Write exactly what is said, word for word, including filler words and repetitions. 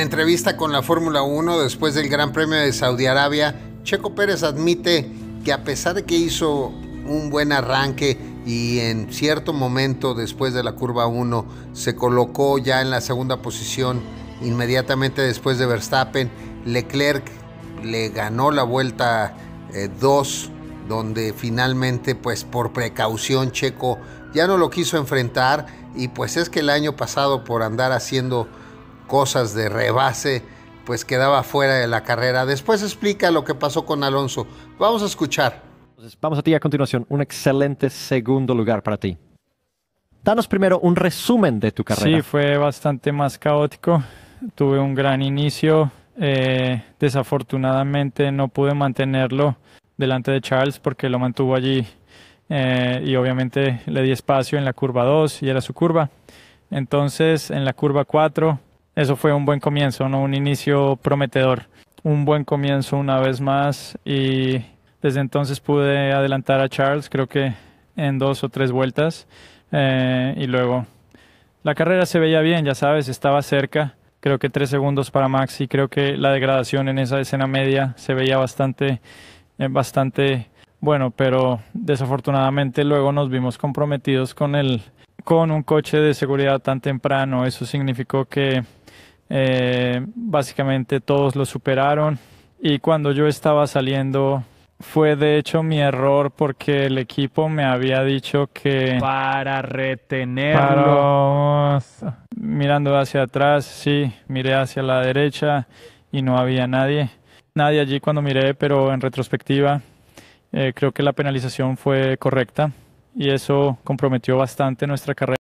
entrevista con la Fórmula uno después del Gran Premio de Saudi Arabia, Checo Pérez admite que a pesar de que hizo un buen arranque y en cierto momento después de la curva uno se colocó ya en la segunda posición inmediatamente después de Verstappen, Leclerc le ganó la vuelta dos, eh, donde finalmente pues por precaución Checo ya no lo quiso enfrentar, y pues es que el año pasado por andar haciendo cosas de rebase pues quedaba fuera de la carrera. Después explica lo que pasó con Alonso. Vamos a escuchar. Entonces, vamos a ti a continuación, un excelente segundo lugar para ti. Danos primero un resumen de tu carrera. Sí, fue bastante más caótico. Tuve un gran inicio. Eh, desafortunadamente no pude mantenerlo delante de Charles porque lo mantuvo allí eh, y obviamente le di espacio en la curva dos y era su curva. Entonces en la curva cuatro, eso fue un buen comienzo, ¿no? Un inicio prometedor. Un buen comienzo una vez más y desde entonces pude adelantar a Charles, creo que en dos o tres vueltas. Eh, y luego la carrera se veía bien, ya sabes, estaba cerca. Creo que tres segundos para Max y creo que la degradación en esa escena media se veía bastante, eh, bastante bueno, pero desafortunadamente luego nos vimos comprometidos con, el, con un coche de seguridad tan temprano. Eso significó que eh, básicamente todos lo superaron y cuando yo estaba saliendo fue de hecho mi error porque el equipo me había dicho que para retenerlo. Para... Mirando hacia atrás, sí, miré hacia la derecha y no había nadie. Nadie allí cuando miré, pero en retrospectiva eh, creo que la penalización fue correcta y eso comprometió bastante nuestra carrera.